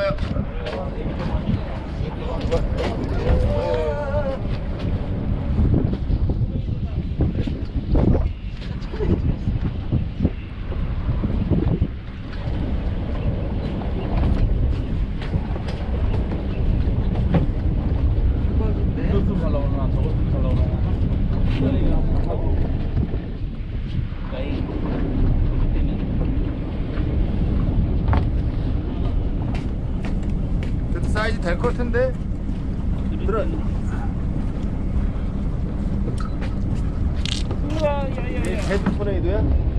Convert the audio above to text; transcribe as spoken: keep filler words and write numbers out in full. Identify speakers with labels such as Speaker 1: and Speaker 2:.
Speaker 1: 잡아요. 그래도 사이즈 될 것 같은데? 들어.
Speaker 2: 우와, 야야야.
Speaker 1: 헤드 프레이드야?